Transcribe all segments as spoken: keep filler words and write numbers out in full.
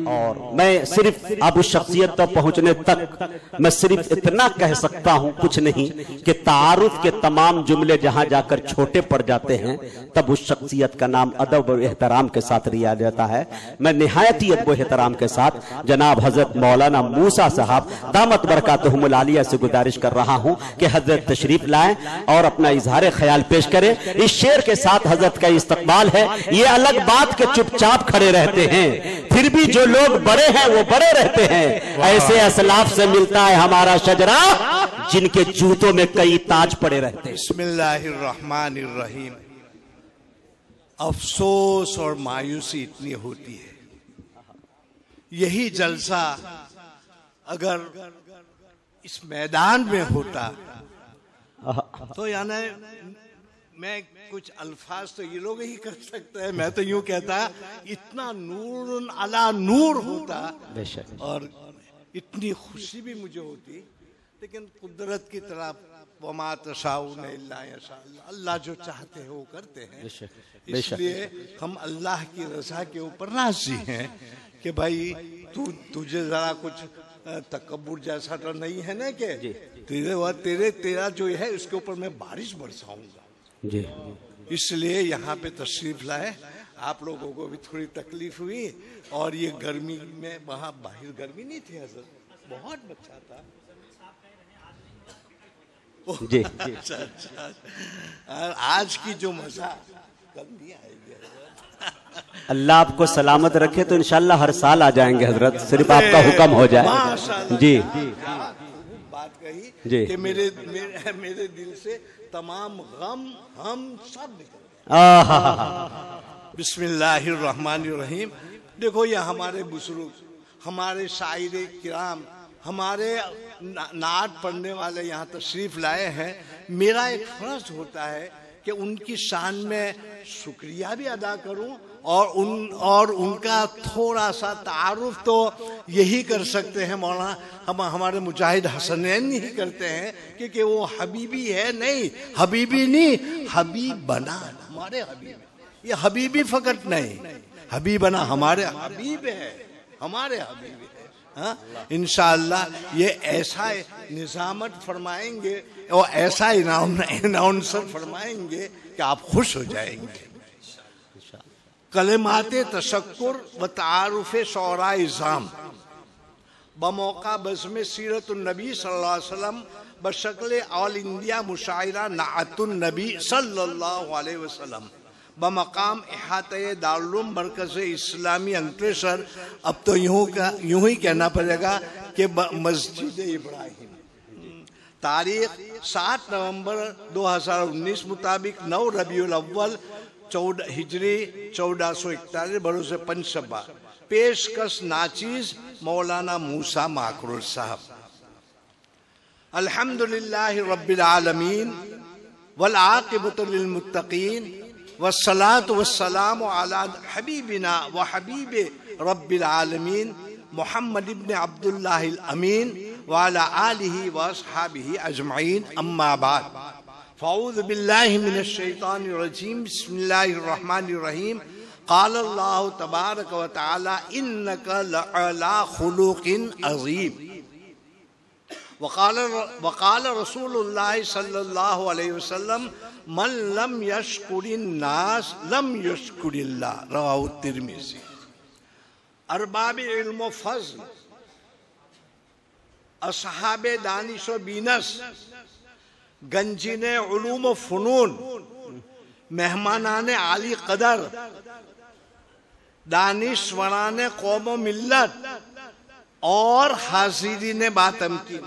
और मैं सिर्फ अब उस शख्सियत तक पहुंचने तक मैं सिर्फ इतना कह सकता हूं, कुछ नहीं, कि तारुफ के तमाम जुमले जहां जाकर छोटे पड़ जाते हैं तब उस शख्सियत का नाम अदब और एहतराम के साथ लिया जाता है। मैं निहायत ही अदब एहतराम के साथ जनाब हजरत मौलाना मूसा साहब दामत बरकातहुमुल आलिया से गुजारिश कर रहा हूं कि हजरत तशरीफ लाएं और अपना इजहार ख्याल पेश करें। इस शेर के साथ हजरत का इस्तकबाल है। ये अलग बात के चुपचाप खड़े रहते हैं, फिर भी जो लोग बड़े हैं वो बड़े रहते हैं। ऐसे असलाफ से मिलता है हमारा शजरा जिनके जूतों में कई ताज पड़े रहते हैं। बिस्मिल्लाहिर्रहमानिर्रहीम। अफसोस और मायूसी इतनी होती है, यही जलसा अगर इस मैदान में होता तो यानी मैं कुछ अल्फाज तो ये लोग ही कर सकते हैं, मैं तो यूं कहता इतना नूर अला नूर होता और इतनी खुशी भी मुझे होती, लेकिन कुदरत की तरफ वमा तशाऊन इल्ला यशा, अल्लाह जो चाहते हैं वो करते हैं। इसलिए हम अल्लाह की रज़ा के ऊपर राजी हैं कि भाई तू तुझे जरा कुछ तकब्बुर जैसा तो नहीं है ना, कि तेरे व तेरे तेरा जो है उसके ऊपर मैं बारिश बरसाऊंगा जी। इसलिए यहाँ पे तशरीफ लाए। आप लोगों को भी थोड़ी तकलीफ हुई, और ये गर्मी में वहाँ बाहर गर्मी नहीं थी हजरत, बहुत बच्चा था जी। अच्छा अच्छा, आज की जो मजा कल नहीं आएगी। अल्लाह आपको सलामत रखे तो इंशाल्लाह हर साल आ जाएंगे हजरत, सिर्फ आपका हुक्म हो जाए जी। बात कही जी कि मेरे मेरे, मेरे दिल से तमाम गम हम सब निकल। बिस्मिल्लाहिर्रहमानिर्रहीम। देखो ये हमारे बुजुर्ग, हमारे शायरे किराम, हमारे नात पढ़ने वाले यहाँ तशरीफ लाए हैं। मेरा एक फर्ज होता है कि उनकी शान में शुक्रिया भी अदा करूं, और उन और उनका थोड़ा सा तारुफ तो यही कर सकते हैं मौलाना हम हमारे मुजाहिद हसनैन ही करते हैं, क्योंकि वो हबीबी है। नहीं हबीबी नहीं, हबीब बना हमारे हबीब। ये हबीबी फकत नहीं, हबीब बना हमारे हबीब है, हमारे हबीब है। हाँ इंशाअल्लाह ये ऐसा निजामत फरमाएंगे और ऐसा अनाउंसर फरमाएंगे कि आप खुश हो जाएंगे। कलेमाते तशक्कुर व तारुफ़े शौरा इज़ाम बमौका बज़्म सीरतुन नबी सल्लल्लाहु अलैहि वसल्लम बशक्ल ऑल इंडिया मुशायरा नाअतुन नबी सल्लल्लाहु अलैहि वसल्लम बमकाम इहाते दारुल मरकज़ इस्लामी अंकलेश्वर। अब तो यूं का यूं ही कहना पड़ेगा कि मस्जिद इब्राहिम। तारीख सात नवंबर दो हज़ार उन्नीस मुताबिक नौ रबीउल अव्वल चौदह हिजरी चौदह सौ इकतालीस बरोज़ पंचशब्बा। पेशकश नाचीज मौलाना मूसा माकरुल साहब। अल्हम्दुलिल्लाहि रब्बिल आलमीन वल आक़िबतु लिल मुत्तक़ीन वस्सलातु वस्सलामु अला हबीबिना व हबीबे रब्बिल आलमीन मुहम्मद इब्न अब्दुल्लाहिल अमीन व अला आलिहि व अस्हाबिहि अजमईन। अम्मा बाद फ़अऊज़ु बिल्लाहि मिनश शैतानिर रजीम। बिस्मिल्लाहिर रहमानिर रहीम। क़ाल अल्लाहु तबारक व तआला इन्नका लअला खुलुक़िन अज़ीम। वक़ाल वक़ाल रसूलुल्लाह सल्लल्लाहु अलैहि वसल्लम मन लम यशकुरिन नास लम यशकुरिल्लाह। रवाहु तिर्मिज़ी। अरबाब इल्म व फ़ज़्ल, असहाबे दानिश व बीनस, गंजीने उलूम व फ़ुनून, मेहमानाने आली कदर, दानिशवराने कौम व मिल्लत और हाज़िरीने बातमकीन।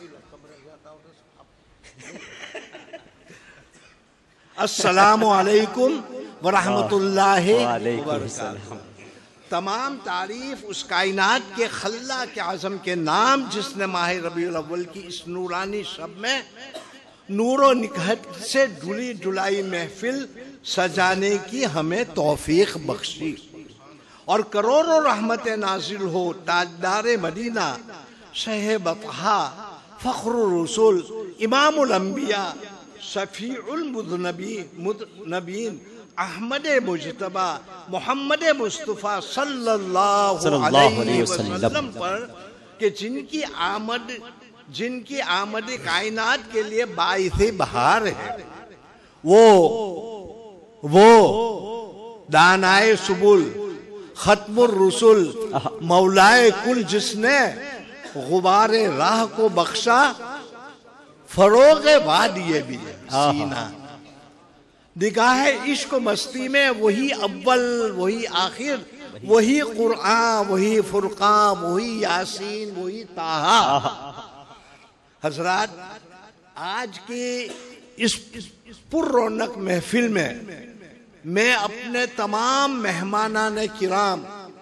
अस्सलामु अलैकुम व रहमतुल्लाहि व बरकातुहू। तमाम तारीफ उस कायनात के खल्ला के आज़म के नाम जिसने माह रबीउल अव्वल की इस नूरानी शब में नूरो निकहत से डुली डुलाई महफिल सजाने की हमें तौफीक बख्शी, और करोड़ों रहमत नाजिल हो ताजदार मदीना शह बतहा फ़ख्रुर रसूल इमामुल अंबिया शफीउल मुज़नबी मुज़नबीन अहमद मुजतबा मोहम्मद मुस्तफ़ा सल्लल्लाहु अलैहि वसल्लम पर कि जिनकी आमद जिनकी आमद कायनात के लिए बाइसे बहार है, वो वो दानाए सुबुल खत्मुर रसूल मौलाए कुल, जिसने गुबारे राह को बख्शा फरोग वादिये भी सीना, निगाह इश्क मस्ती में वही अव्वल वही आखिर, वही कुरान वही फुरकान वही यासीन वही ताहा। हजरात, आज की इस पुररौनक महफिल में मैं अपने तमाम मेहमानान किराम,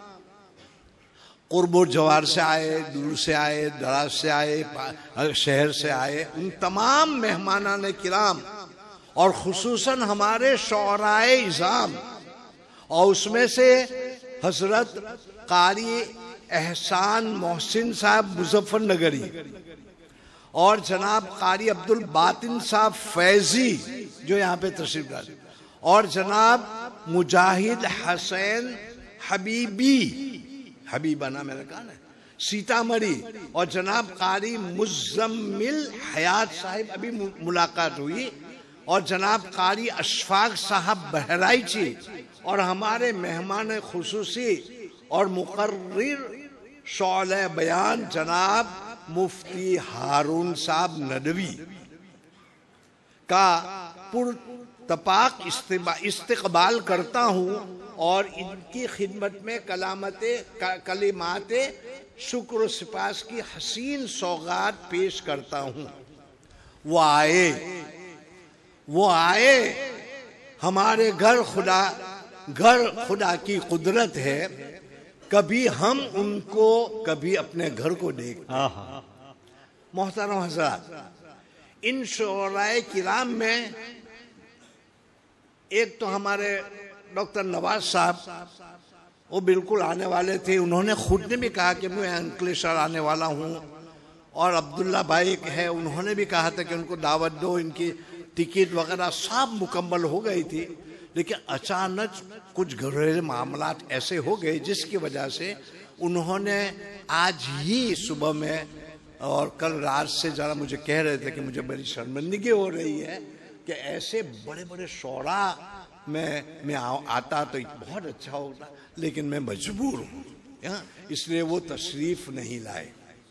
कुर्बो जवार से आए, दूर से आए, दराज से आए, शहर से आए, उन तमाम मेहमानान किराम और खुसूसन हमारे शौराए इज़ाम, और उसमें से हजरत कारी एहसान मोहसिन साहब मुजफ्फरनगरी और जनाब कारी अब्दुल बातिन साहब फैजी जो यहाँ पे तशरीफ लाए, और जनाब मुजाहिद हसैन हबीबी, हबीबा ना मैंने कहा ना, सीतामढ़ी, और जनाब कारी मुज़म्मिल हयात साहिब अभी मुलाकात हुई, और जनाब कारी अशफाक साहब बहराइची, और हमारे मेहमान खुसूसी और मुकर्रिर शौले बयान जनाब मुफ्ती हारून साहब नदवी का पुरतपाक इस्तेकबाल करता हूँ, और इनकी खिदमत में कलामते कलिमाते शुक्र सिपास की हसीन सौगात पेश करता हूँ। वो आए वो आए हमारे घर, खुदा घर खुदा की कुदरत है, कभी हम उनको कभी अपने घर को देखते। मोहतरम हज़रात, इन शोराए किराम में एक तो हमारे डॉक्टर नवाज साहब, वो बिल्कुल आने वाले थे, उन्होंने खुद ने भी कहा कि मैं अंकलेश्वर आने वाला हूँ, और अब्दुल्ला भाई है, उन्होंने भी कहा था कि उनको दावत दो, इनकी टिकट वगैरह सब मुकम्मल हो गई थी, लेकिन अचानक कुछ घरेलू मामलात ऐसे हो गए जिसकी वजह से उन्होंने आज ही सुबह में और कल रात से ज़रा मुझे कह रहे थे कि मुझे बड़ी शर्मिंदगी हो रही है कि ऐसे बड़े बड़े शौरा में मैं आता तो बहुत अच्छा होता, लेकिन मैं मजबूर हूँ, इसलिए वो तशरीफ नहीं लाए।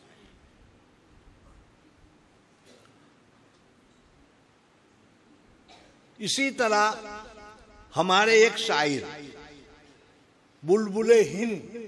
इसी तरह हमारे एक शायर बुलबुले हिंद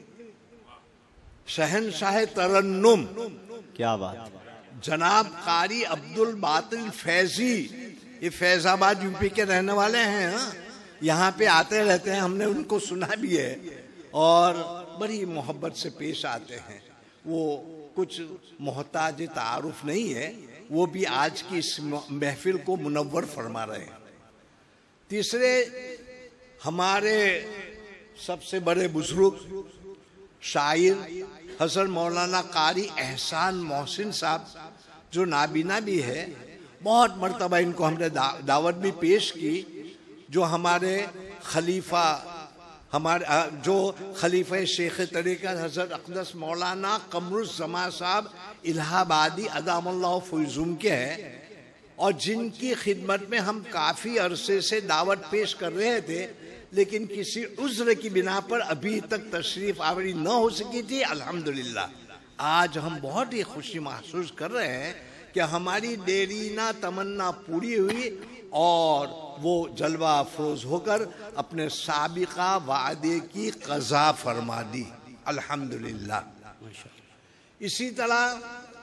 शहनशाह तरन्नुम, क्या बात, जनाब कारी अब्दुल बातिल फैजी, ये फैजाबाद यूपी के रहने वाले हैं, हाँ? यहाँ पे आते रहते हैं, हमने उनको सुना भी है और बड़ी मोहब्बत से पेश आते हैं। वो कुछ मोहताज तारुफ नहीं है, वो भी आज की इस महफिल को मुनव्वर फरमा रहे हैं। तीसरे हमारे सबसे बड़े बुजुर्ग शायर हजरत मौलाना कारी एहसान मोहसिन साहब, जो नाबीना भी है, बहुत मर्तबा इनको हमने दा, दावत भी पेश की, जो हमारे खलीफा हमारे जो खलीफा शेख तरीक़त हजरत अक़दस मौलाना कमरुज़्ज़मा साहब इलाहाबादी अदामुल्लाह फैज़ुम के हैं, और जिनकी खिदमत में हम काफ़ी अरसे से दावत पेश कर रहे थे, लेकिन किसी उज़्र की बिना पर अभी तक तशरीफ आवरी न हो सकी थी। अल्हम्दुलिल्लाह आज हम बहुत ही खुशी महसूस कर रहे हैं कि हमारी देरीना तमन्ना पूरी हुई और वो जलवा अफरोज होकर अपने साबिका वादे की क़ज़ा फरमा दी। अल्हम्दुलिल्लाह। इसी तरह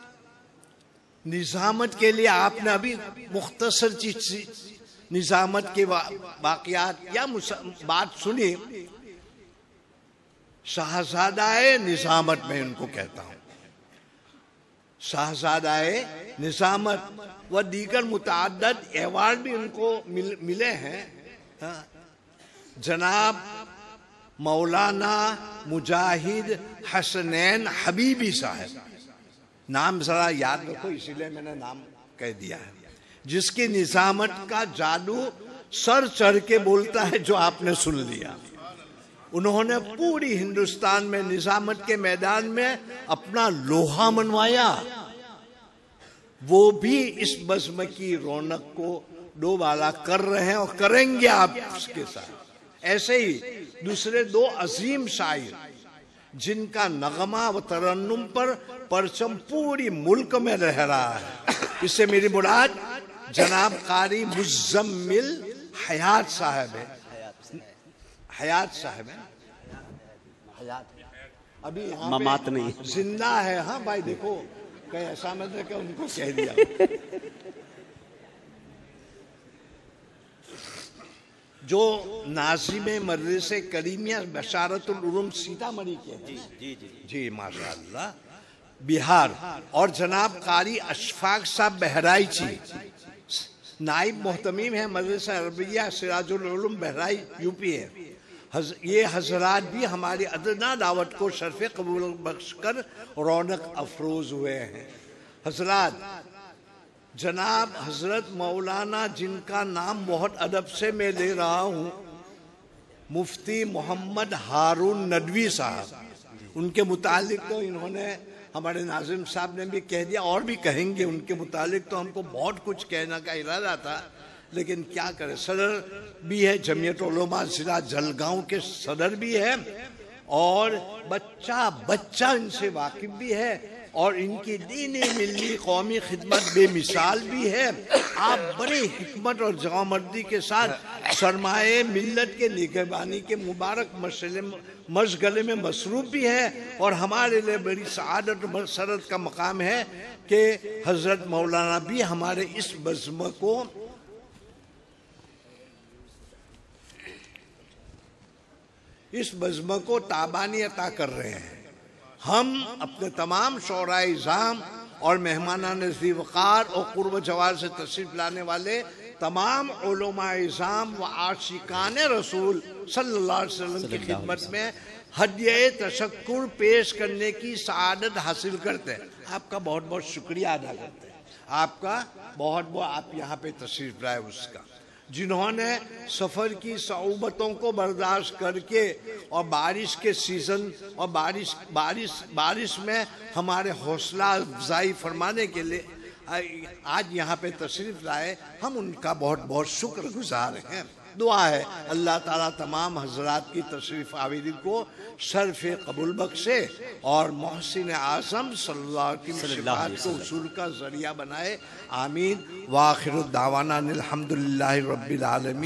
निज़ामत के लिए आपने अभी मुख्तसर चीज निज़ामत के वाक़यात या बात सुनी। शाहज़ादाए निज़ामत में उनको कहता हूँ, शाहज़ादाए निज़ामत व दीगर मुतअद्दिद एवार्ड भी उनको मिल, मिले हैं। हाँ? जनाब मौलाना मुजाहिद हसनैन हबीबी साहब, नाम जरा याद रखो इसीलिए मैंने नाम कह दिया है, जिसकी निज़ामत का जादू सर चढ़ के बोलता है जो आपने सुन लिया। उन्होंने पूरी हिंदुस्तान में निजामत के मैदान में अपना लोहा मनवाया। वो भी इस बज़्म की रौनक को दोबारा कर रहे हैं और करेंगे आप उसके साथ। ऐसे ही दूसरे दो अजीम शायर जिनका नगमा व तरन्नुम पर परचम पूरी मुल्क में रह रहा है, इससे मेरी मुराद जनाब कारी मुज़म्मिल हयात साहब है। हयात साहब है, अभी ममात नहीं, जिंदा है। हाँ भाई देखो, कहीं ऐसा मत है कि उनको कह दिया। जो नाज़िम मदरसे करीमिया बशारतुल उलूम सीतामढ़ी के हैं। जी जी जी जी माशाअल्लाह, बिहार। और जनाब कारी अशफाक साहब बहराइची नाइब मोहतमीम है मदरसा अरबिया सिराजुल उलूम बहराइच यूपी है। हज, ये हजरात भी हमारी अदना दावत को शर्फ़े कबूल बख्श कर रौनक अफरोज हुए हैं। हजरात, जनाब हजरत मौलाना जिनका नाम बहुत अदब से मैं ले रहा हूँ, मुफ्ती मोहम्मद हारून नदवी साहब, उनके मुतालिक तो इन्होंने हमारे नाज़िम साहब ने भी कह दिया और भी कहेंगे। उनके मुतालिक तो हमको बहुत कुछ कहने का इरादा था, लेकिन क्या करें, सदर भी है जमीयत उलमा जिला जलगांव के सदर भी है और बच्चा बच्चा इनसे वाकिफ भी है और इनकी दीनी मिल्ली कौमी खिदमत बेमिसाल भी है। आप बड़ी हिकमत और जवामर्दी के साथ सरमाए मिल्लत के निगहबानी के मुबारक मसले मशगले में मसरूफ भी है और हमारे लिए बड़ी सआदत और मसरत का मकाम है कि हजरत मौलाना भी हमारे इस बज़्म को इस बज़्म को ताबानी अता कर रहे हैं। हम अपने तमाम शोराए इज़ाम और मेहमानान ज़ी वक़ार और क़ुर्ब जवार से तशरीफ़ लाने वाले तमाम उलमाए इज़ाम व आशिकान रसूल सल्लल्लाहु अलैहि वसल्लम की खिदमत में हदिये तशक्कुर पेश करने की सआदत हासिल करते हैं। आपका बहुत बहुत शुक्रिया अदा करते हैं। आपका बहुत बहुत, आप यहाँ पे तशरीफ़ लाए उसका, जिन्होंने सफ़र की सऊबतों को बर्दाश्त करके और बारिश के सीज़न और बारिश बारिश बारिश में हमारे हौसला अफजाई फरमाने के लिए आज यहाँ पे तशरीफ़ लाए, हम उनका बहुत बहुत शुक्रगुजार हैं। दुआ है अल्लाह ताला तमाम हजरात की तशरीफ़ आविरी को शर्फ़े कबूल बख्शे और मोहसिन आज़म सल्लल्लाहु अलैहि वसल्लम को उसूल का ज़रिया बनाए। आमीन। व आखिरु दावाना अनिल हम्दुलिल्लाहि रब्बिल आलमीन।